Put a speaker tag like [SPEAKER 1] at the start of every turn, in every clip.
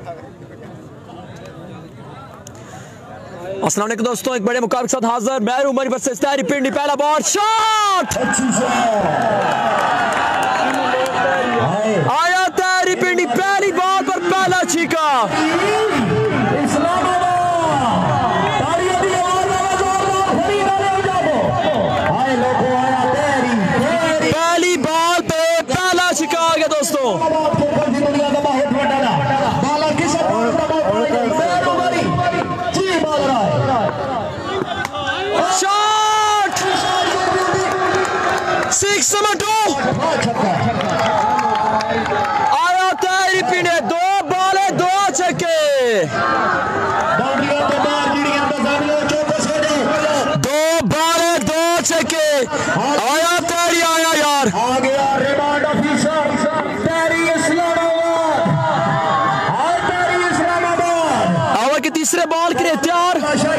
[SPEAKER 1] अस्सलाम वालेकुम दोस्तों, एक बड़े मुकाबले के साथ हाजिर मैं उमर वर्सेस तैरी पिंडी। पहला बॉल शॉट आया तैरी पिंडी, पहली बॉल पर पहला छीका। पहली बॉल पे पहला छीका आ गया दोस्तों। शॉट 6 नंबर 2 आया तैरी पिंडी, 2 बॉल 2 छक्के। 2 बॉल 2 छक्के आया तैरी, आया यार आवर के तीसरे बॉल के लिए तैयार।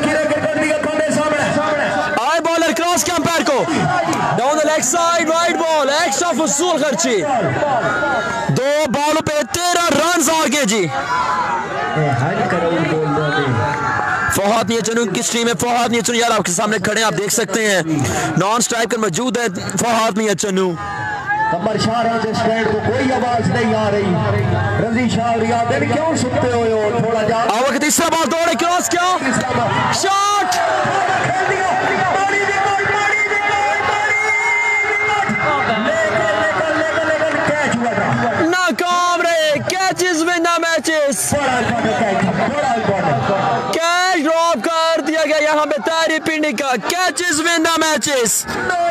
[SPEAKER 1] आए बॉलर क्रॉस के अंपायर को down the leg side, right ball extra फसूल खर्ची। 2 बॉलों पे 13 रन आ गए जी। फौहाद नियचनू किस टीम है? फौहाद नियचनू यार आपके सामने खड़े हैं, आप देख सकते हैं नॉन स्ट्राइकर मौजूद है फौहाद नियचनू।
[SPEAKER 2] कमर शाह को कोई आवाज नहीं आ रही। रजी शाह रियाद क्यों सुनते हो थोड़ा जा।
[SPEAKER 1] आवा के तीसरा बॉल दौड़े क्रॉस किया, शॉट नाकाम रहे। Catches win the matches, catch drop कर दिया गया यहाँ पे तैरी पिंडी का। कैचेस विन द मैचेस,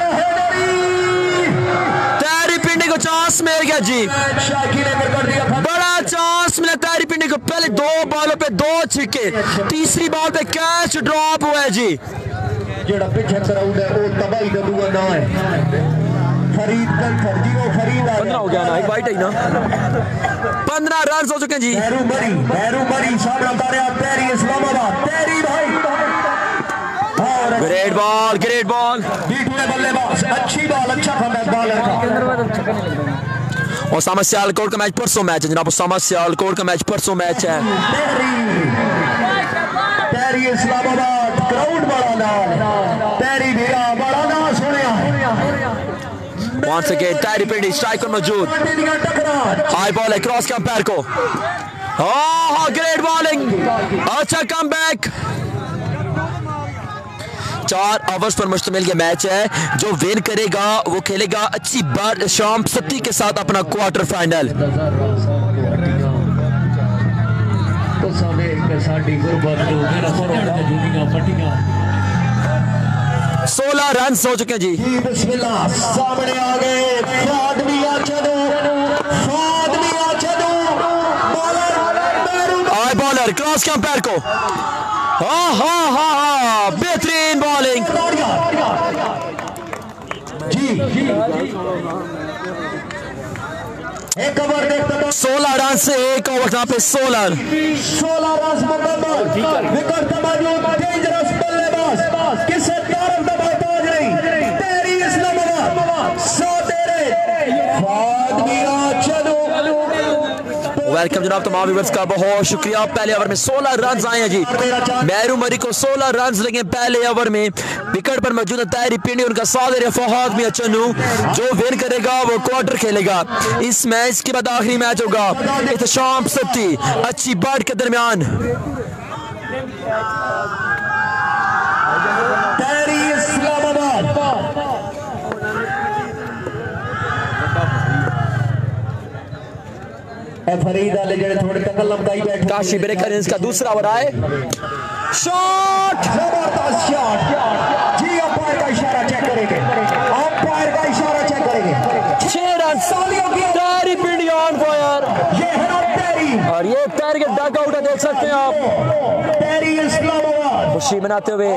[SPEAKER 1] तैरी पिंडी को चांस मिल गया जी, बड़ा चांस मिला तैरी पिंडी को। पहले 2 बॉलों पे 2 छक्के, तीसरी बॉल पे कैच ड्रॉप हुआ है जी।
[SPEAKER 2] जेड़ा पीछे क्राउड है वो तबाही का दुआ ना है। फरीद कंथर जी, वो फरीद
[SPEAKER 1] 15 हो गया ना, एक वाइट है ना। 15 रन हो चुके हैं जी।
[SPEAKER 2] मेहरू मरी सामने उतारे तैरी इस्लामाबाद, तैरी भाई
[SPEAKER 1] ग्रेट बॉल, ग्रेट बॉल।
[SPEAKER 2] बल्लेबाज अच्छी बॉल, अच्छा बॉलर।
[SPEAKER 1] ओसामा सियालकोट का मैच परसों मैच है जनाब। ओसामा सियालकोट का मैच परसों मैच है।
[SPEAKER 2] तैरी इस्लामाबाद क्राउड बड़ा नाम, तैरी भी बड़ा नाम सुनिया।
[SPEAKER 1] Once again तैरी पिंडी स्ट्राइकर मौजूद। हाई बॉल है क्रॉस के अंपायर को। ग्रेट बॉलिंग, अच्छा कमबैक। 4 ओवर्स पर मुश्तमिल ये मैच है। जो विन करेगा वो खेलेगा अच्छी बार शाम 7 के साथ अपना क्वार्टर फाइनल। 16 रन हो चुके हैं जी।
[SPEAKER 2] सामने आ गए
[SPEAKER 1] आए बॉलर क्रॉस के अंपायर को। हाँ बेहतरीन बॉलिंग जी। 16 रन से 1 ओवर यहाँ पे 16 रन
[SPEAKER 2] डेंजरस बल्लेबाज किसे तारफ दबाए ताज नहीं। तेरी इस्लामाबाद
[SPEAKER 1] वेलकम जनाब तमाम व्यूअर्स का बहुत शुक्रिया। पहले ओवर में 16 रन आए हैं जी। मेहरू मरी को 16 रन लगे पहले ओवर में। विकेट पर मौजूद है तैरी पिंडी, उनका साथ दे रहे फौहाद नियचनू। जो विन करेगा वो क्वार्टर खेलेगा। इस मैच के बाद आखिरी मैच होगा इत्तेशाम 7 अच्छी बाट के दरमियान। काशी ब्रेकर का दूसरा ओवर आए, शॉट
[SPEAKER 2] जबरदस्त शॉट जी। अंपायर का इशारा चेक करेंगे, अंपायर का इशारा चेक करेंगे।
[SPEAKER 1] 6 रन तैरी पिंडी ऑन फायर।
[SPEAKER 2] ये है तैरी
[SPEAKER 1] और ये तैर के डक आउट है, देख सकते हैं आप।
[SPEAKER 2] तैरी इस्लामाबाद
[SPEAKER 1] खुशी मनाते हुए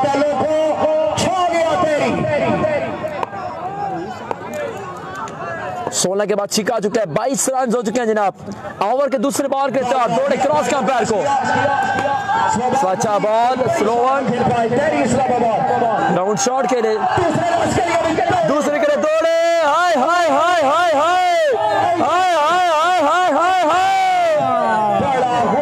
[SPEAKER 1] 16 के बाद छिका चुका है। 22 रन हो चुके हैं जनाब। ओवर के दूसरे बॉल के साथ दौड़े क्रॉस का अंपायर को। अच्छा ball slow one, round shot खेले, दूसरे के लिए दौड़े। हाय हाय हाय हाय हाय हाय हाय हाय हाय हाय हाय।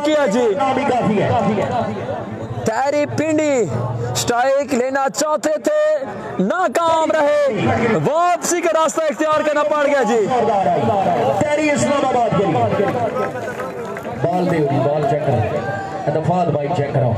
[SPEAKER 1] किया जी।
[SPEAKER 2] भी काफी है।
[SPEAKER 1] तैरी पिंडी स्ट्राइक लेना चाहते थे, नाकाम रहे, वापसी का रास्ता इख्तियार करना पड़ गया जी।
[SPEAKER 2] तैरी इस्लामाबाद के लिए बॉल दे, बॉल चेक करो, दफात भाई चेक करो।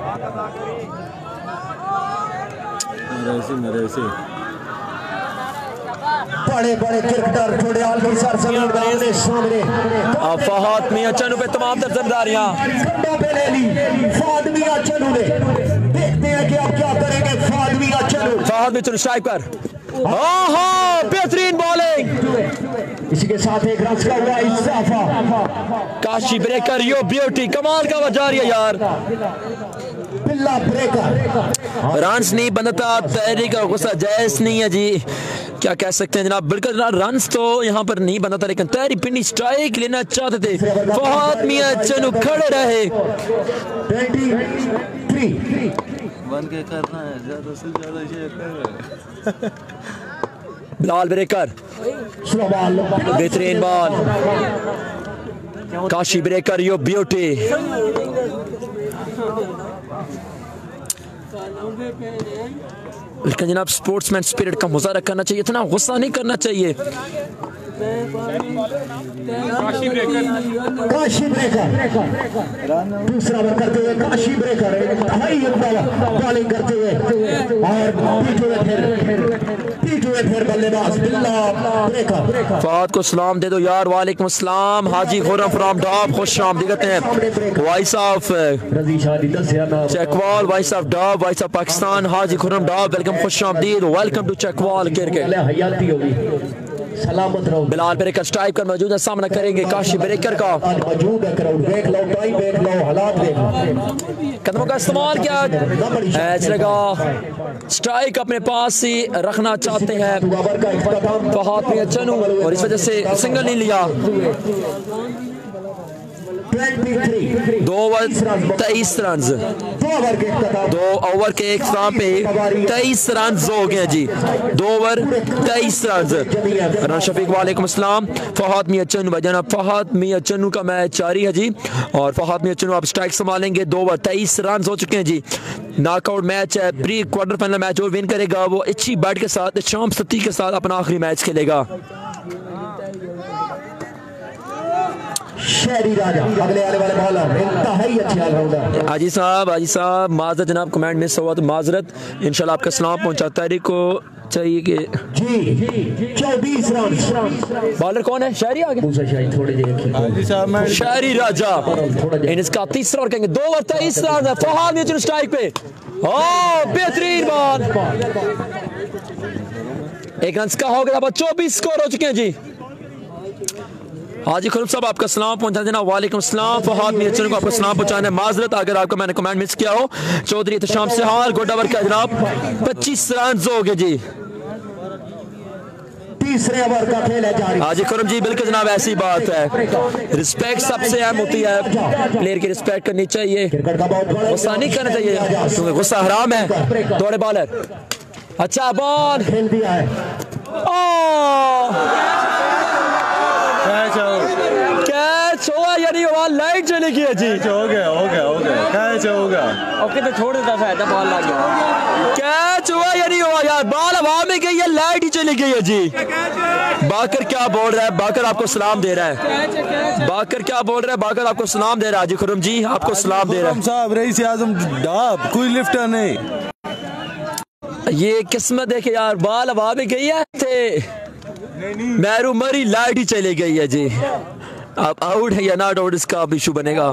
[SPEAKER 2] बड़े बड़े क्रिकेटर थोड़े आलमी सरसरदार ने सामने
[SPEAKER 1] फहद मियां चन्नू पे तमाम तर जिम्मेदारियां
[SPEAKER 2] पे ले ली फहद मियां चन्नू ने। देखते हैं कि अब क्या करेंगे फहद मियां चन्नू।
[SPEAKER 1] फहद मियां चन्नू स्ट्राइक पर, हाँ बेहतरीन बॉलिंग।
[SPEAKER 2] इसी के साथ एक रन का हुआ इजाफा।
[SPEAKER 1] काशी ब्रेकर यो ब्यूटी, कमाल का वजह है यार।
[SPEAKER 2] बिल्ला ब्रेकर
[SPEAKER 1] रन्स नहीं बनता, तैरी का गुस्सा जैस नहीं है जी, क्या कह सकते हैं जनाब। बिल्कुल रन्स तो यहाँ पर नहीं बनता, लेकिन तैरी पिंडी स्ट्राइक लेना चाहते थे। फहद मियां चन्नू खड़े रहे।
[SPEAKER 2] 23
[SPEAKER 3] बन के करना है, ज्यादा से ज्यादा ये
[SPEAKER 1] बिलाल ब्रेकर, बेहतरीन बॉल। काशी ब्रेकर यो ब्यूटी। लेकिन जनाब स्पोर्ट्समैन स्पिरिट का मुजाहरा करना चाहिए, इतना गुस्सा नहीं करना चाहिए।
[SPEAKER 2] काशी ब्रेकर दूसरा ओवर करते हुए काशी ब्रेकर बॉलिंग करते हुए और फिर बल्लेबाज बिल्ला ब्रेकर।
[SPEAKER 1] फहद को सलाम दे दो यार। वालेकुम अस्सलाम। हाजी खुर्रम फ्रॉम डॉब, खुश आमदीद हैं। Voice of Chakwal, voice of Dob, voice of Pakistan, Haji Khurram Dob, welcome, खुश आमदीद, वेलकम टू चेकवाल क्रिकेट।
[SPEAKER 2] सलामत रहो।
[SPEAKER 1] बिलाल ब्रेकर स्ट्राइक पर मौजूद है, सामना करेंगे काशी ब्रेकर का।
[SPEAKER 2] मौजूद है, क्राउड देख लो, टाइम देख लो, हालात देख लो।
[SPEAKER 1] कदमों का इस्तेमाल किया, मैच लगा। स्ट्राइक अपने पास ही रखना चाहते हैं फहद मियां चन्नू और इस वजह से सिंगल नहीं लिया। 2 ओवर 23 रन, 2 ओवर के एक स्थान पे 23 रन हो गए जी। 2 ओवर 23 रन। राना शफीक वालेकुम अस्सलाम। फहद मियां चन्नू भाईजान, फहद मियां चन्नू का मैच जारी है जी और फहद मियां चन्नू आप स्ट्राइक संभालेंगे। 2 ओवर 23 रन हो चुके हैं जी। नॉकआउट मैच है, प्री क्वार्टर फाइनल मैच जो विन करेगा वो अच्छी बैट के साथ, शाम सती के साथ अपना आखिरी मैच खेलेगा।
[SPEAKER 2] शहरी राजा अगले आने वाले बॉलर इंतहाई अच्छे ऑलराउंडर।
[SPEAKER 1] हाजी साहब माजरत जनाब, कमेंट मिस हुआ तो माजरत, इंशाल्लाह आपका सलाम पहुंचाता है को चाहिए कि
[SPEAKER 2] जी 24 रन।
[SPEAKER 1] बॉलर कौन है? शायरी आ गया, शायरी राजा। इसका तीसरा ओवर कहेंगे। 2 ओवर 23 रन है। फहद मियां चन्नू स्ट्राइक पे, बेहतरीन बॉल। 1 रन का हो गया, 24 स्कोर हो चुके हैं जी। हाजी खुर्रम साहब आपका सलाम पहुंचा देना। वालेकुम सलाम। फहद मियां चन्नू को आपका सलाम पहुंचाना है, माजरत अगर आपको मैंने कमेंट मिस किया हो। चौधरी एहतशाम से हाल गुड ओवर का जनाब 25 रन हो गए जी।
[SPEAKER 2] तीसरे ओवर का खेल है जारी।
[SPEAKER 1] हाजी खुर्रम जी बिल्कुल जनाब ऐसी बात है, रिस्पेक्ट सबसे अहम होती है, प्लेयर की रिस्पेक्ट करनी चाहिए, गुस्सा नहीं करना चाहिए क्योंकि गुस्सा हराम है। दौड़े बॉलर, अच्छा बॉल
[SPEAKER 2] खेल दिया है।
[SPEAKER 1] कैच हुआ यानी लाइट चली गई है जी।
[SPEAKER 3] हो गया कैच हो गया।
[SPEAKER 1] ओके तो छोड़ देता फायदा, बॉल लग गया। कैच हुआ यानी हुआ यार, बॉल हवा में गई है, लाइट ही चली गई है जी। बाकर क्या बोल रहा है? बाकर आपको सलाम दे रहा है। बाकर क्या बोल रहा है? बाकर आपको सलाम दे रहा है। हाजी खुर्रम जी आपको सलाम दे रहा है
[SPEAKER 3] साहब। रईस आजम डाब, कोई लिफ्टर नहीं।
[SPEAKER 1] ये किस्मत देखे यार, बॉल हवा में गई है थे, मैरू मरी, लाइट ही चली गई है जी। अब आउट है या नॉट आउट इसका अब इशू बनेगा।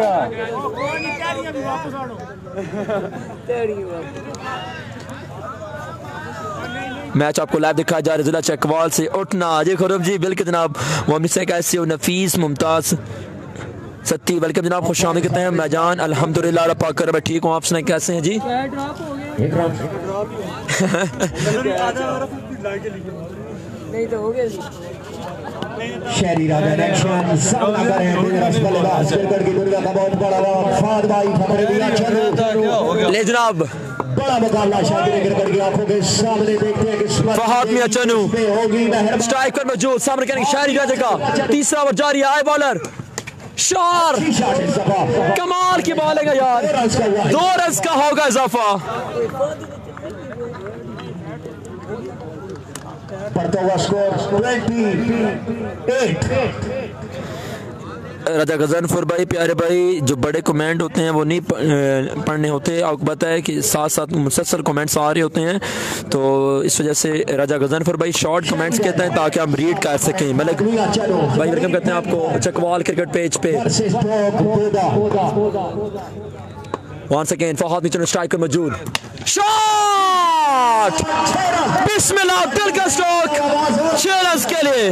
[SPEAKER 1] मैच आपको लाइव दिखाया जा रहा है जिला चकवाल से। उठना हाजी खुर्रम जी बिल्कुल जनाब। मोमिन से कैसे हो? नफीस मुमताज सत्ती वेलकम जनाब, खुश आमदीद कहते हैं। मैं जान अल्हम्दुलिल्लाह अल्लाह पाक कर मैं ठीक हूँ, आप सुनाएं कैसे हैं जी?
[SPEAKER 4] नहीं तो हो गया जी।
[SPEAKER 2] शहरी राजा ने सामना कर रहे हैं बल्लेबाज क्रिकेट की दुनिया का बहुत बड़ा फहद भाई फखरे मियां चन्नू।
[SPEAKER 1] ले जनाब
[SPEAKER 2] बड़ा मुकाबला शायद क्रिकेट की आंखों के सामने देखते हैं कि
[SPEAKER 1] फहद मियां चन्नू
[SPEAKER 2] होगी
[SPEAKER 1] स्ट्राइक पर मौजूद, सामने करेंगे शहरी राजा का। तीसरा ओवर जारी है, आए बॉलर शार कमाल की बॉलिंग है यार, 2 रन का होगा इजाफा।
[SPEAKER 2] बढ़ता हुआ स्कोर 28।
[SPEAKER 1] राजा गजनफर भाई, प्यारे भाई, जो बड़े कमेंट होते हैं वो नहीं पढ़ने होते। आपको पता है कि साथ साथ मुसलसल कमेंट्स आ रहे होते हैं, तो इस वजह से राजा गजनफर भाई शॉर्ट कमेंट्स कहते हैं ताकि हम रीड कर सकें। मलिक भाई वेलकम करते हैं आपको चकवाल क्रिकेट पेज पे। वंस अगेन फहद नीचे स्ट्राइकर मौजूद, शॉट बिस्मिल्लाह, दिल का स्ट्रोक 6 रन के लिए।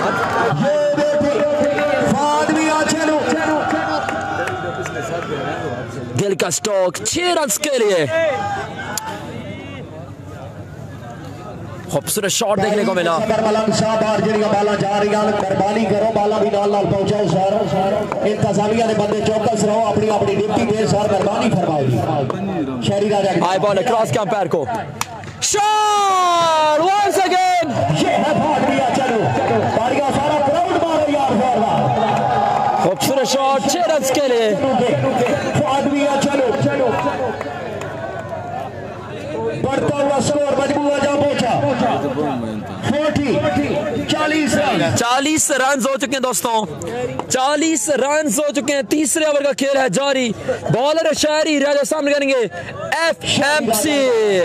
[SPEAKER 1] दिल का स्ट्रोक 6 रन के लिए। खूबसूरत शॉट देखने को मिला।
[SPEAKER 2] कुर्बानी करो, बाला भी नाल पहुंचाओ सारो। इंतजामिया ने बंदे चौकस रहो, अपनी अपनी ड्यूटी के साथ कुर्बानी फरमाओ। Sheri Raja
[SPEAKER 1] high ball cross के अंपायर को, शॉट वंस अगेन।
[SPEAKER 2] ये है भाग दिया, चलो बारिया सारा क्राउड मारो यार, फॉरवर्ड
[SPEAKER 1] खूबसूरत शॉट 6 रन के लिए।
[SPEAKER 2] भाग दिया, चलो चलो बढ़ता हुआ स्कोर मजबूर जा पहुंचा 40
[SPEAKER 1] रन हो चुके हैं दोस्तों, 40 रन हो चुके हैं। तीसरे ओवर का खेल है जारी। बॉलर शायरी राजा सामने करेंगे FMC।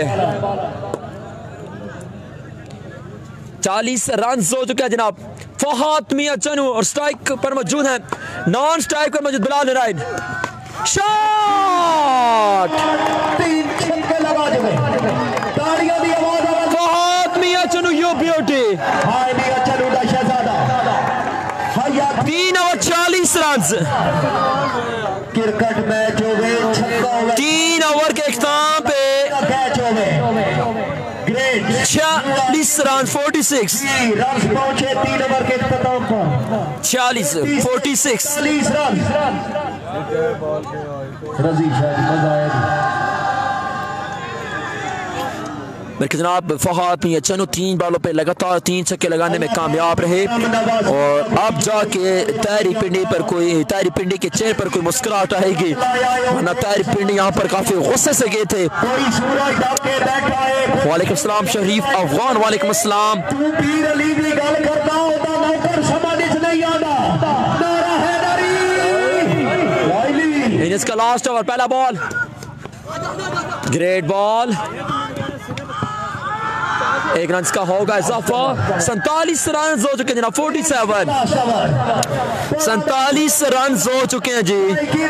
[SPEAKER 1] 40 रन हो चुके हैं जनाब। फहद मियां चनू और स्ट्राइक पर मौजूद हैं, नॉन स्ट्राइक पर मौजूद बिलाल नारायण। शॉट
[SPEAKER 2] 3 छक्के लगा देंगे, तालियां दी आवाज आ।
[SPEAKER 1] Fahad Mian Channu you beauty.
[SPEAKER 2] हाय मियां चनू दा शहजादा, हाया
[SPEAKER 1] 3 ओवर 40 रन।
[SPEAKER 2] क्रिकेट मैच हो गए, छक्का हो गया,
[SPEAKER 1] 3 ओवर के इख्तिताम पे
[SPEAKER 2] कैच हो गए। ग्रेट
[SPEAKER 1] 46 रन 46
[SPEAKER 2] रन पहुंचे 3 ओवर के इख्तिताम पर।
[SPEAKER 1] 46 46
[SPEAKER 2] 40 रन। रजी शायद मजा आया।
[SPEAKER 1] बल्कि जनाब फहद मियां चनू 3 बॉलों पे लगातार 3 छक्के लगाने में कामयाब रहे और अब जाके तारी पिंडी पर कोई, तारी पिंडी के चेहरे पर कोई मुस्कुराहट आएगी, वरना तारी पिंडी यहाँ पर काफी गुस्से से गए थे। वालेकुम सलाम शरीफ अफगान, वालेकुम अस्सलाम। इसका लास्ट ओवर, पहला बॉल, ग्रेट बॉल, 1 रन का होगा इजाफा। 47 रन हो चुके हैं जनाब, 47 रन हो चुके हैं जी।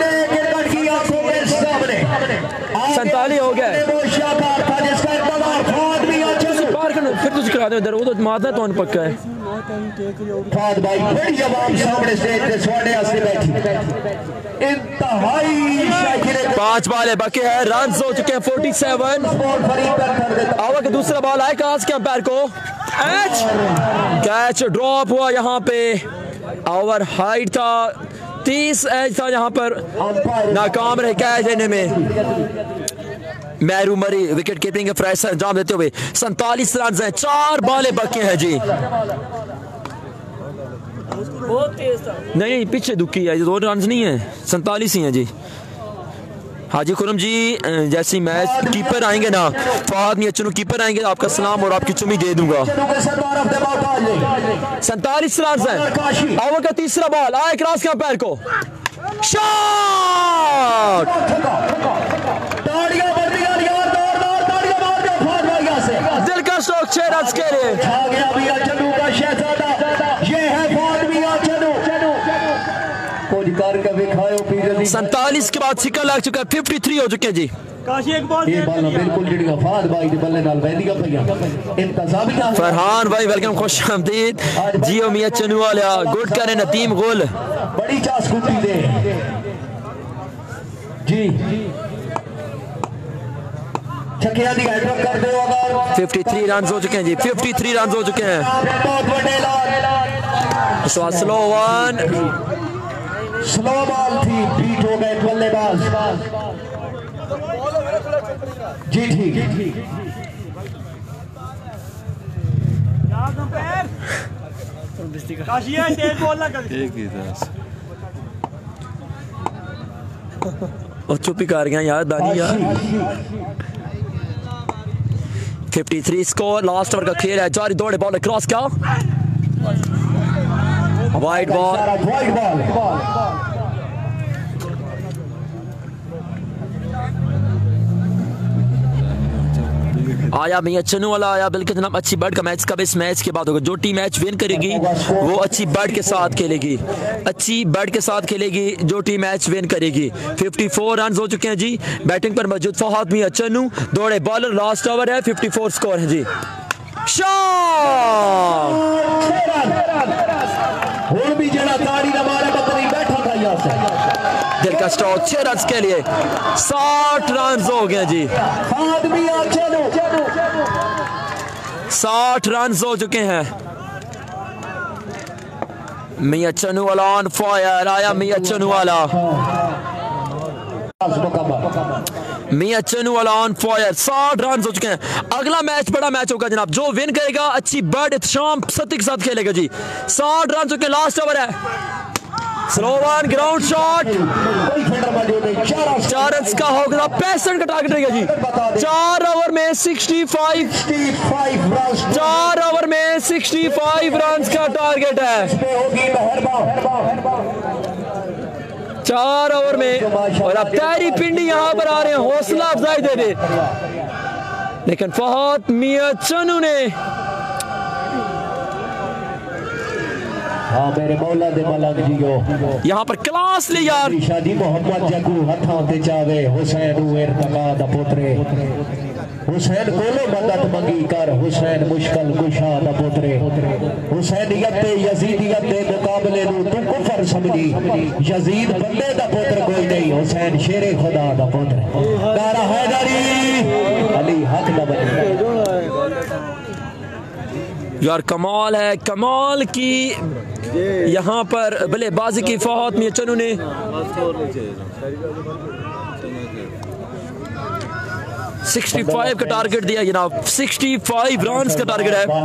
[SPEAKER 1] 47 हो गए। फिर तुझे करा दो इधर, वो तो मारना तो पक्का है।
[SPEAKER 2] फहद भाई बड़ी आवाम सामने स्टेज पे सोने आस्ते बैठी, इंतहाई शाकिर।
[SPEAKER 1] 5 बॉल बाकी है, रन हो चुके हैं 47। ओवर का दूसरा बॉल आए काज के अंपायर को, कैच ड्रॉप हुआ यहाँ पे। ओवर हाइट था, 30 एज था, यहाँ पर नाकाम रहे कैच लेने में। मैरू मरी विकेट कीपिंग का फ्रेश अंजाम देते हुए 47 रन हैं, 4 बॉल बाकी हैं जी।
[SPEAKER 4] बहुत तेज था।
[SPEAKER 1] नहीं पीछे दुखी है, 2 रन नहीं है, 47 ही हैं जी। हाजी खुरम जी, जैसे मैच कीपर आएंगे ना, फहद मियां चनू कीपर आएंगे, आपका सलाम और आपकी चुमी दे दूंगा। 47 रन हैं। ओवर का तीसरा बॉल आए क्रॉस के अंपायर को, शॉट। दिल का स्ट्रोक 6 रन के लिए। 47 के बाद सिक्का लग चुका है, 53 हो चुके हैं जी। फरहान भाई वेलकम, खुश आमदीद। जियो मियां चनू वाला गुड करें नतीम गोल,
[SPEAKER 2] बड़ी चास कुत्ती दे जी। छक्कियां दी हैट्रिक कर दो अगर।
[SPEAKER 1] 53 रन हो चुके हैं जी, 53 रन हो चुके हैं।
[SPEAKER 2] बहुत बड़े लाल
[SPEAKER 1] स्लो वन,
[SPEAKER 2] स्लो बॉल थी, बीट हो गए बल्लेबाज जी। ठीक
[SPEAKER 3] एक ही था।
[SPEAKER 1] और चुप ही कर गया यार दानी यार। 53 स्कोर, लास्ट ओवर का खेल है जारी, दौड़े बॉल क्रॉस का वाइड बॉल। आया मियां चन्नू वाला आया, बिल्कुल जनाब अच्छी बैट का मैच कब इस मैच के बाद होगा। जो टीम मैच विन करेगी वो अच्छी बैट के साथ खेलेगी, अच्छी बैट के साथ खेलेगी जो टीम मैच विन करेगी। 54 रन हो चुके हैं जी। बैटिंग पर मौजूद फहद मियां चन्नू, दौड़े बॉलर, लास्ट ओवर है, 54 स्कोर है जी। दिल का स्ट्रोक 6 रन के लिए 60 रन हो गए जी। 60 रन हो चुके हैं। मियां चन्नू वाला ऑन फायर, आया मियां चन्नू वाला, मियां चन्नू वाला ऑन फायर। 60 रन हो चुके हैं। अगला मैच बड़ा मैच होगा जनाब, जो विन करेगा अच्छी बैट शाम सती के साथ खेलेगा जी। 60 रन हो चुके, लास्ट ओवर है, slow one ground shot, 4 run का होगा, 65 का टारगेट रहेगा जी। 4 ओवर में 65, 4 ओवर में 65 रन का टारगेट है। 4 ओवर में, और अब तैरी पिंडी यहां पर आ रहे हैं हौसला अफजाई दे दे, लेकिन फहद मियां चन्नू ने
[SPEAKER 2] मेरे मौला दे मलंग जियो
[SPEAKER 1] यहाँ पर क्लास ले यार।
[SPEAKER 2] शादी मोहम्मद जगू हथां ते जावे, हुसैन इर्तका दा पुत्रे, हुसैन कोलो मदद मंगी कर, हुसैन मुश्किल कुशा दा पुत्रे, हुसैनियत ते यजीदियत दे मुकाबले नूं तू कुफर समझी, यजीद बंदे दा पुत्र कोई नहीं, हुसैन शेरे खुदा दा पुत्र। नारा हैदरी अली हक दा बने
[SPEAKER 1] यार। कमाल है, कमाल की यहाँ पर बल्लेबाजी की फहद मियां चन्नू ने। 65 का टारगेट दिया जनाब, 65 रन का टारगेट है।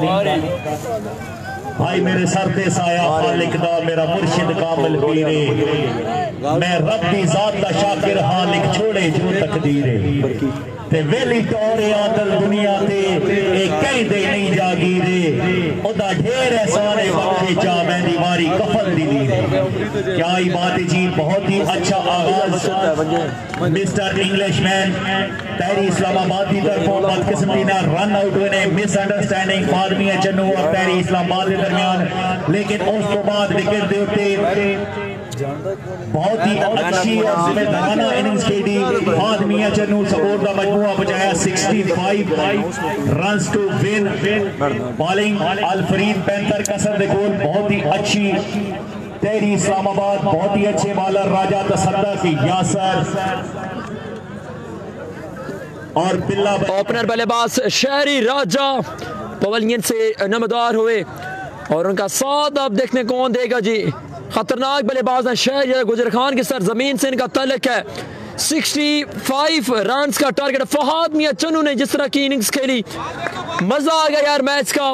[SPEAKER 2] भाई मेरे सर ते साया खालिक दा, मेरा मुर्शिद कामिल पीरे, मैं रब दी जात दा शाकिर हां, लिख छोड़े जो तकदीरे, ते वेली तौरे आदल दुनिया ते एक कहीं दे नहीं जागीरे, ओदा ढेर एहसान है बख्शे चा मेरी मारी कफन दी रे। क्या ही बात है जी, बहुत ही अच्छा आगाज मिस्टर इंग्लिशमैन तहरी इस्लामाबाद की तरफों बदकिस्मती ना रन आउट हुए ने, मिसअंडरस्टैंडिंग फहद मियां चन्नू और तहरी इस्लामाबाद के दरमियान, लेकिन उस तो बाद विकेट दे उत्ते बहुत ही अच्छी और जिम्मेदाराना इनिंग्स खेली फहद मियां चन्नू। सपोर्ट का मजमूआ बचाया 65 रन्स टू विन। बॉलिंग अलफरीद पैंतर कसर दे गोल बहुत ही अच्छी। तहरी इस्लामाबाद बहुत ही अच्छे बॉलर राजा तसद्दुक यासर और बिल्ला
[SPEAKER 1] ओपनर बल्लेबाज शहरी राजा पवेलियन से नमदार हुए, और उनका साथ अब देखने कौन देगा जी। खतरनाक बल्लेबाज है शहरी, गुजर खान की सरजमीन से इनका तल्लुक है। 65 रन का टारगेट। फहद मियां चन्नू ने जिस तरह की इनिंग्स खेली, मजा आ गया यार मैच का।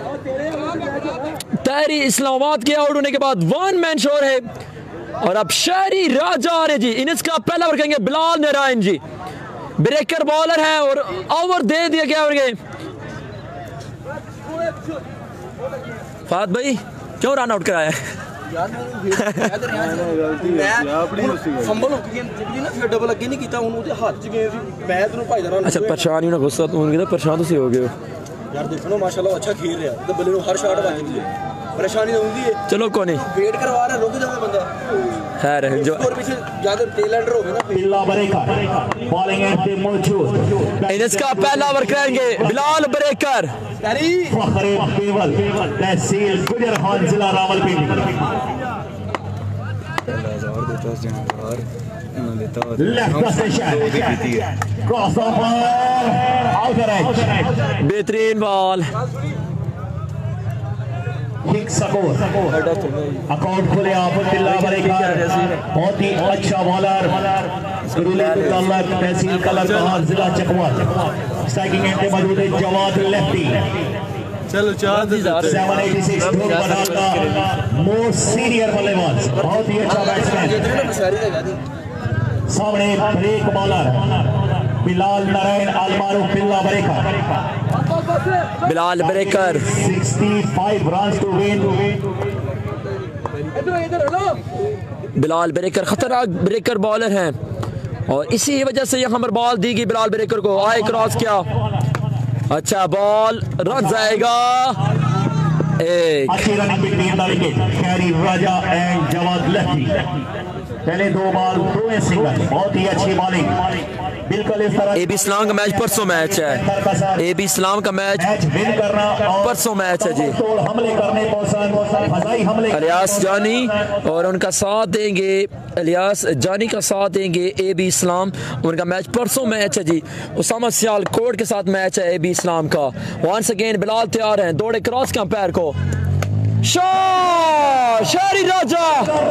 [SPEAKER 1] तहरी इस्लामाबाद के आउट होने के बाद 1 मैन शो है, और अब शहरी राजा आ रहे जी। इनिंग्स का पहला ओवर कहेंगे बिलाल नारायण जी, ब्रेकर बॉलर है और ओवर दे दिया गया। फहद भाई क्यों रन आउट कराया? अच्छा परेशान ही ना गुस्सा तो उनके परेशान तो हो गए
[SPEAKER 5] यार, देखो माशाल्लाह अच्छा खेल रहा है, तो बल्ले हर शॉट बाजी है, परेशानी होती है।
[SPEAKER 1] चलो कौन है
[SPEAKER 5] वेट करवा रहा है, रुक जाता बंदा
[SPEAKER 1] खैर है जो
[SPEAKER 5] और पीछे ज्यादा टेल एंडर हो गया ना।
[SPEAKER 2] बिल्ला बरेकर बॉलिंग एंड पे मौजूद,
[SPEAKER 1] इसका पहला ओवर करेंगे बिलाल बरेकर।
[SPEAKER 2] फखरे केवल तहसील गुजर खान जिला रावलपिंडी।
[SPEAKER 1] बेहतरीन बॉल,
[SPEAKER 2] अकाउंट खुले आप बिल्ला बरेकर बहुत ही अच्छा बॉलर, तहसील कलर जिला चकवा। स्ट्राइकिंग एंड पे मौजूद है जवाद लेफ्टी।
[SPEAKER 3] चलो
[SPEAKER 2] 786 मोस्ट सीनियर बल्लेबाज, बहुत ही अच्छा बैट्समैन। सामने ब्रेक बॉलर बिलाल नारायण अलमारू बिल्ला breaker.
[SPEAKER 1] Bilal breaker
[SPEAKER 2] 65 run to win.
[SPEAKER 1] Bilal breaker खतरनाक ब्रेकर बॉलर हैं और इसी वजह से यहाँ पर बॉल दी गई बिलाल ब्रेकर को। आए क्रॉस किया, अच्छा बॉल, रन जाएगा। एक
[SPEAKER 2] अच्छी running between the wicket Khairi Raja and Jawad lucky. पहले 2 बॉल 2 सिंगल, बहुत ही अच्छी बॉलिंग। बिल्कुल इस तरह
[SPEAKER 1] एबी इस्लाम का मैच परसों मैच है। एबी इस्लाम का मैच
[SPEAKER 2] विन करना और
[SPEAKER 1] परसों मैच है जी।
[SPEAKER 2] तोड़ हमले करने फजाई हमले
[SPEAKER 1] इलियास जानी और उनका साथ देंगे, इलियास जानी का साथ देंगे एबी इस्लाम। उनका मैच परसों मैच है जी। उसामा सियालकोट के साथ मैच है एबी इस्लाम का। वंस अगेन बिलाल तैयार हैं, दौड़े क्रॉस के अंपायर को। शॉट शेरी राजा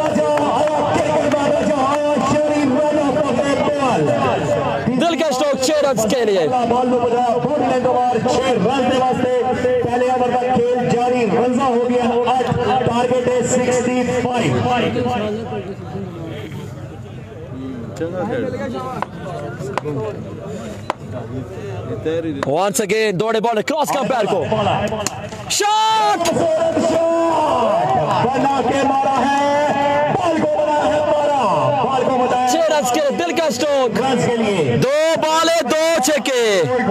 [SPEAKER 1] दिल का स्ट्रोक 6 रन के लिए।
[SPEAKER 2] पहले ओवर का खेल जारी, रंजा हो गया। टारगेट है 65।
[SPEAKER 1] Once again दौड़े बॉल क्रॉस का अंपायर को। शॉट
[SPEAKER 2] बना के मारा है, बॉल को बनाया है, मारा बॉल को बताया
[SPEAKER 1] 6 रन के लिए, दिल का स्ट्रोक।
[SPEAKER 2] रन के लिए
[SPEAKER 1] 2 बॉले 2 छक्के,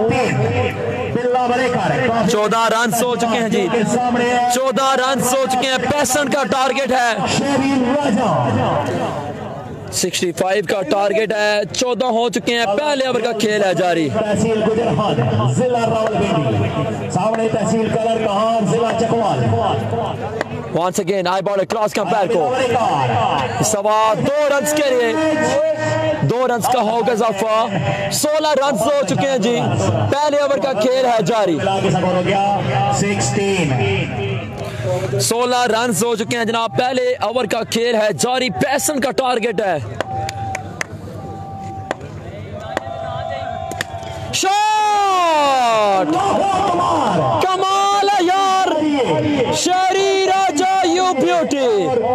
[SPEAKER 1] 14 रन हो चुके हैं जी। 14 रन हो चुके हैं। 65 का टारगेट है, 65 का टारगेट है। 14 हो चुके हैं। पहले ओवर का खेल है जारी।
[SPEAKER 2] तहसील गुजरहाट जिला रावलपिंडी, सामने तहसील कलर कहां जिला चकवाल।
[SPEAKER 1] वंस अगेन आई बॉल क्रॉस का अंपायर को। सवा 2 रन के लिए, 2 रन का होगा इजाफा। 16 रन हो चुके हैं जी। पहले ओवर का खेल है जारी। 16 रन हो चुके हैं जनाब। पहले ओवर का खेल है जारी। 65 का टारगेट है। शॉट कमाल है यार, शेरी राजा यू ब्यूटी।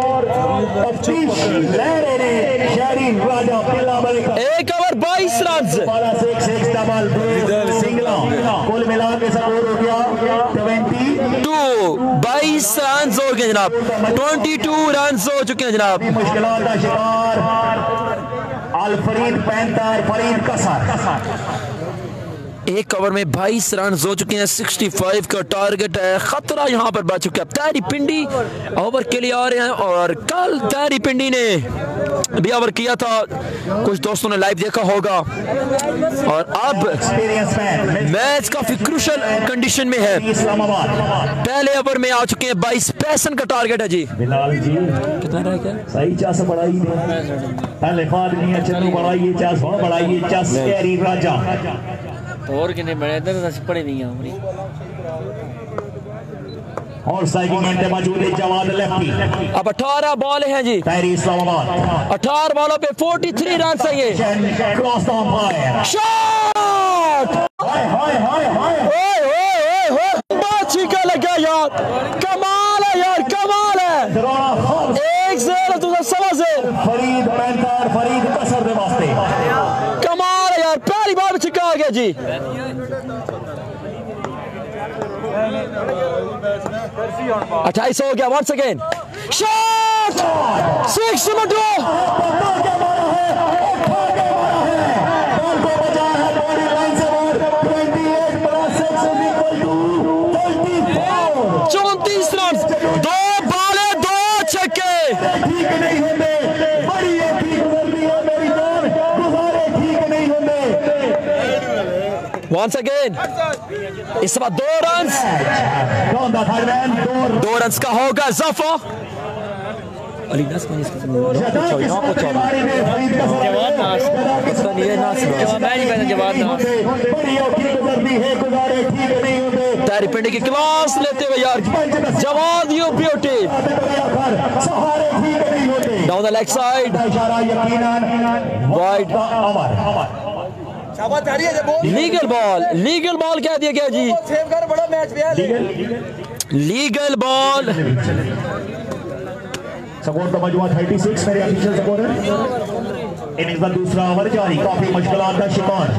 [SPEAKER 1] एक ओवर 22 रन,
[SPEAKER 2] कुल मिला के स्कोर हो गया
[SPEAKER 1] 22 रन हो गए जनाब। 22 रन हो चुके हैं जनाब।
[SPEAKER 2] मुश्किलात का शिकार अलफरीद पैंतर फरीद कसर।
[SPEAKER 1] एक ओवर में 22 रन हो चुके हैं। 65 का टारगेट है। खतरा यहाँ पर बच चुका है। तारी पिंडी ओवर के लिए आ रहे हैं और कल तारी पिंडी ने भी ओवर किया था, कुछ दोस्तों ने लाइव देखा होगा। और अब मैच काफी क्रूशल कंडीशन में है। पहले ओवर में आ चुके हैं 22। 65 का टारगेट है जी।
[SPEAKER 2] बिलाल जी
[SPEAKER 1] कितना रह गया?
[SPEAKER 2] सही चास बढ़ाई पहले आदमी चलो बढ़ाइए चास बढ़ाइए चास कैरी राजा
[SPEAKER 4] और कितने बड़े इधर पड़े नहीं हैं
[SPEAKER 2] और साइकिल में मौजूद है जवाद लकी।
[SPEAKER 1] अब 18 बॉल हैं जी।
[SPEAKER 2] तारी इस्लामाबाद
[SPEAKER 1] 18 बॉलों पे 43 रन चाहिए।
[SPEAKER 2] क्रॉस द अंपायर
[SPEAKER 1] शॉट
[SPEAKER 2] हाय हाय हाय हाय
[SPEAKER 1] बाची का लगा यार। कमाल है यार, कमाल है। 1-0
[SPEAKER 2] फरीद पैंतर फरीद कसर दे वास्ते
[SPEAKER 1] कमाल है यार। पहली बार में छिका गया जी। 28 हो गया। वंस अगेन शॉट 6 34 रन, 2 बॉले 2 छक्के।
[SPEAKER 2] ठीक नहीं होंगे बड़ी ठीक गुजरती है मेरी जान गुजारे ठीक नहीं होंगे।
[SPEAKER 1] वंस अगेन इस बार 2 रन, 2 रन का होगा इजाफा। अली नस में इसका जवाब तारी पिंडी की क्लास लेते हुए यार Jawad you beauty down the leg side wide. Legal ball कह दिया गया जी। Legal ball.
[SPEAKER 2] सपोर्ट का मजमूआ 36 मेरे ऑफिशियल सपोर्ट है। इनिंग्स का दूसरा ओवर जारी, काफी मुश्किलात का शिकार।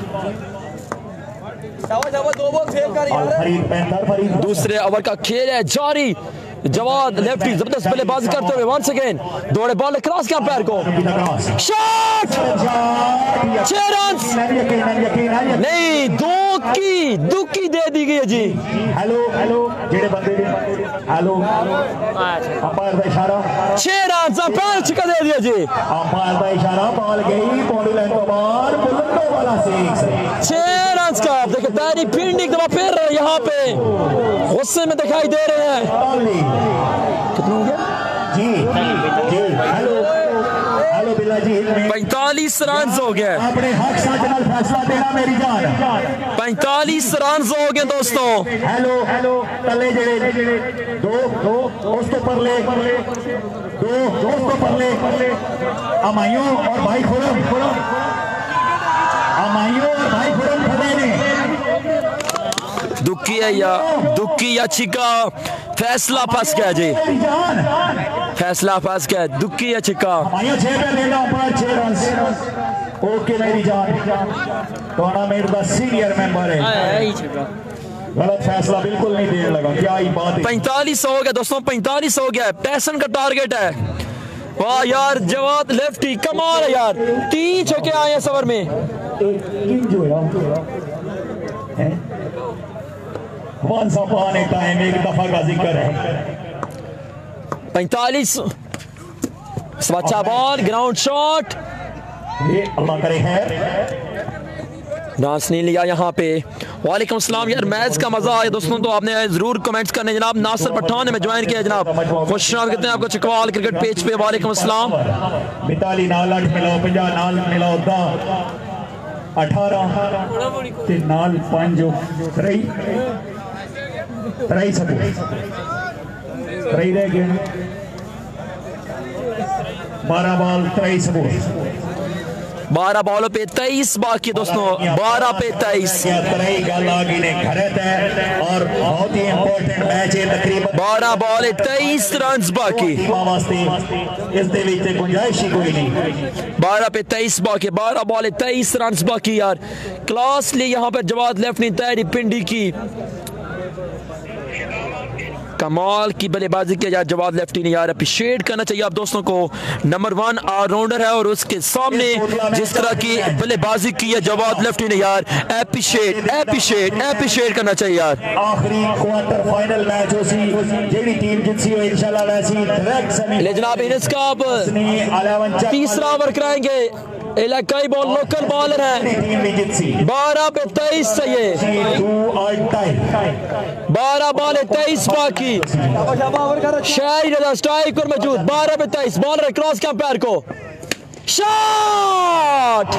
[SPEAKER 1] दूसरे ओवर का खेल है जारी। जवाद लेफ्टी जबरदस्त बल्लेबाजी करते हुए वंस अगेन दौड़े बॉल क्रॉस किया पैर को, शॉट 6 रन नहीं, दुकी दे दी गई है जी।
[SPEAKER 2] हेलो जेड़े बंदे हेलो अंपायर का इशारा
[SPEAKER 1] 6 रन पैर छिका दे दिया जी।
[SPEAKER 2] अंपायर का इशारा, बॉल गई बाउंड्री लाइन तो बाहर, बुलंदों वाला
[SPEAKER 1] 6 रन का। देखिए तारी फील्डिंग दबा फिर यहाँ पे गुस्से में दिखाई दे रहे हैं। कितना हो गया
[SPEAKER 2] जी हेलो बिल्ला जी,
[SPEAKER 1] 45 रन हो गए।
[SPEAKER 2] अपने हक साथ नाल फैसला देना मेरी जान।
[SPEAKER 1] 45 रन हो गए दोस्तों।
[SPEAKER 2] हेलो तले जेड़े दो उस तो परले अमाइयों और भाई खुरम खड़े ने।
[SPEAKER 1] दुक्की या छिका, फैसला फंस गया जी, फैसला फंस गया। दुक्की या छिका,
[SPEAKER 2] 6 रन। ओके मेरी जान, टूर्नामेंट का सीनियर मेंबर है, गलत फैसला बिल्कुल नहीं देने लगा। क्या ही बात है।
[SPEAKER 1] 45 हो गया दोस्तों, 45 हो गया। पैसन का टारगेट है। वाह यार जवाद लेफ्टी कमाल है यार, 3 छक्के आए हैं सवर में।
[SPEAKER 2] वंस अपॉन ए टाइम एक दफा का जिक्र है।
[SPEAKER 1] 45 अच्छा बॉल, ग्राउंड शॉट,
[SPEAKER 2] ये अल्लाह करे है,
[SPEAKER 1] डांस नहीं लिया यहाँ पे। वालेकुम अस्सलाम यार, मैच का मजा आया दोस्तों तो आपने जरूर कमेंट्स करने। जनाब नासिर पठान ने जॉइन किया जनाब, खुश कहते हैं आपको चकवाल क्रिकेट पेज पे। वालेकुम अस्सलाम।
[SPEAKER 2] 42 नाल 8 मिलाओ, 50 नाल मिलाओ 18 ते नाल 5 रही सकूं रही रह गए 12 बॉल 23 सकूं
[SPEAKER 1] 12 बॉलों पे 23 बाकी दोस्तों, 12 पे 23
[SPEAKER 2] गल आ गई ने घरत है और बहुत ही इंपॉर्टेंट मैच है। तकरीबन
[SPEAKER 1] 12 बॉल 23 रन बाकी,
[SPEAKER 2] इस दे विच गुंजाइश ही कोई नहीं।
[SPEAKER 1] 12 पे 23 बाकी, 12 बॉल 23 रन बाकी यार। क्लास ली यहाँ पर जवाद लेफ्ट ने तैयारी पिंडी की, कमाल की बल्लेबाजी किया यार जवाद लेफ्टी ने यार। अप्रिशिएट करना चाहिए आप दोस्तों को, नंबर 1 ऑलराउंडर है और उसके सामने जिस तरह की बल्लेबाजी की है जवाद लेफ्टी ने यार, एप्रिशिएट करना चाहिए यार।
[SPEAKER 2] आखिरी क्वार्टर फाइनल मैच होसी, जेडी टीम जितसी हो इंशाल्लाह वैसी डायरेक्ट सेमी
[SPEAKER 1] ले जनाब इनिंग्स का अब तीसरा ओवर कराएंगे। इलाकाई बॉल लोकल बॉलर है, 12 पे 23 चाहिए, 12 बॉल 23 बाकी। शहरी रजा स्ट्राइक पर मौजूद, 12 पे 23 बॉलर क्रॉस का पैर को, शॉट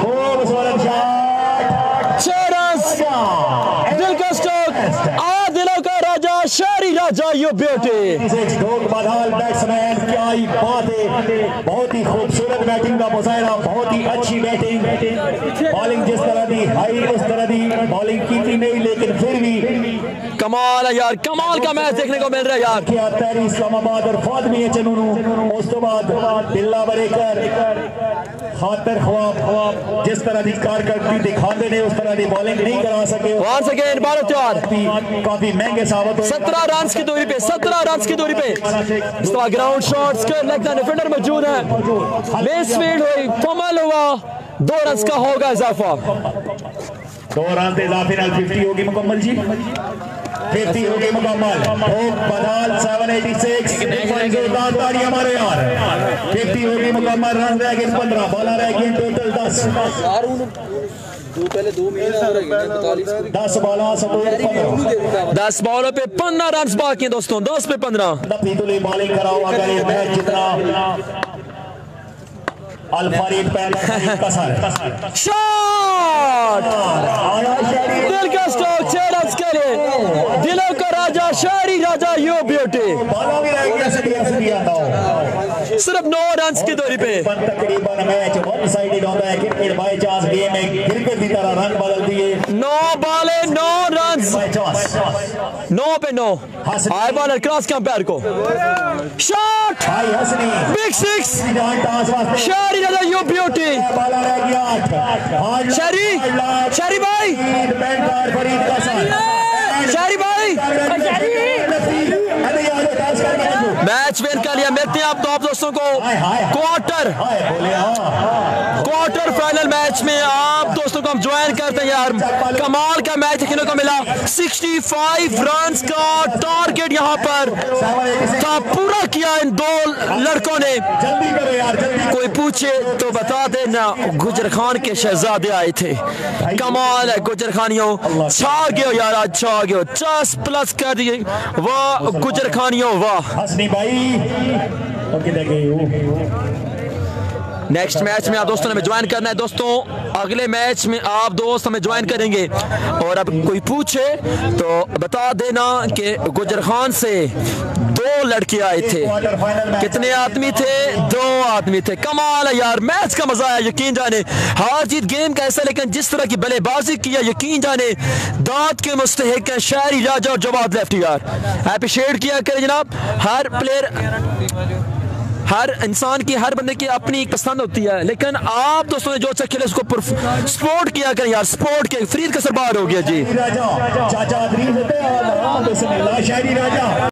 [SPEAKER 1] 6 रन, दिल का स्ट्रोक, दिलों का राजा शहरी राजा यू ब्यूटी।
[SPEAKER 2] बैट्समैन क्या ही बात है, बहुत ही खूबसूरत बैटिंग का मुजाहरा, बहुत ही अच्छी बैटिंग, बॉलिंग जिस तरह दी हाई उस तरह दी बॉलिंग की थी नहीं, लेकिन फिर भी
[SPEAKER 1] कमाल है यार, कमाल का मैच देखने को मिल रहा है यार।
[SPEAKER 2] क्या तैरी इस्लामाबाद और फातमी है चनूनू, उस तो बाद बिल्ला बरेकर खातर ख्वाब जिस तरह की कारकर्दगी दिखाते ने उस तरह की बॉलिंग नहीं करा सके।
[SPEAKER 1] वंस अगेन भारत यार
[SPEAKER 2] काफी महंगे साबित हुए।
[SPEAKER 1] 17 रन की दूरी पे, 17 रन की दूरी पे इस तरह ग्राउंड शॉट्स के लगता डिफेंडर मौजूद है, बेस फील्ड हुई, फमल हुआ, 2 रन का होगा इजाफा,
[SPEAKER 2] 2 रन इजाफे नाल 50 होगी मुकम्मल जी, 50 होगी मुकम्मल। बदाल 786 ताड़ी हमारे यार, 50 होगी मुकम्मल, रन रह गए 15, बॉलर रह गए टोटल 10
[SPEAKER 1] बॉलों पे 15 रन बाकी दोस्तों, 10 पे 15।
[SPEAKER 2] बॉलिंग कराओ अगर ये मैच जितना अल्फारीद
[SPEAKER 1] शॉट, दिल का स्ट्रोक, 6 रन के लिए, दिलों का राजा शहरी राजा यू ब्यूटी। सिर्फ 9 रन की दूरी पे।
[SPEAKER 2] तकरीबन मैच वन साइडेड होता है, क्रिकेट बाय चांस गेम में क्रिकेट की तरह रंग बदल दिए।
[SPEAKER 1] 9 बॉले 9 रन, 9 पे 9। हाई बॉलर क्रॉस के अंपायर को शॉट, बिग सिक्स। शहरी राजा यू ब्यूटी, शहरी भाई, शहरी भाई मैच विन कर लिया। मिलते हैं आप दोस्तों को क्वार्टर फाइनल मैच में। आप दोस्तों को हम ज्वाइन करते हैं यार। कमाल का मैच देखने को मिला। 65 रन का टारगेट यहाँ पर था, पूरा किया इन दो लड़कों ने। कोई पूछे तो बता देना, गुजर खान के शहजादे आए थे। कमाल है गुजर खानियों, छा गए यार, आज छा गए। 50+ कर दिए, वाह गुजर खानियों वाह। नेक्स्ट मैच में आप दोस्तों ने हमें ज्वाइन करना है दोस्तों। अगले मैच में आप दोस्त हमें ज्वाइन करेंगे। और अब कोई पूछे तो बता देना कि गुजर खान से 2 लड़के आए थे। कितने आदमी थे? 2 आदमी थे। कमाल है यार, मैच का मजा आया। यकीन जाने हार जीत गेम का ऐसा, लेकिन जिस तरह की बल्लेबाजी किया, यकीन जाने दांत के मुस्तहिक है शहरी राजा और जवाब लेफ्ट यार। अप्रिशिएट किया करें जनाब। हर प्लेयर, हर इंसान की, हर बंदे की अपनी एक पसंद होती है, लेकिन आप दोस्तों ने जो अच्छा खेले उसको सपोर्ट किया करें यार। सपोर्ट के फरीद का सरबार हो गया जी।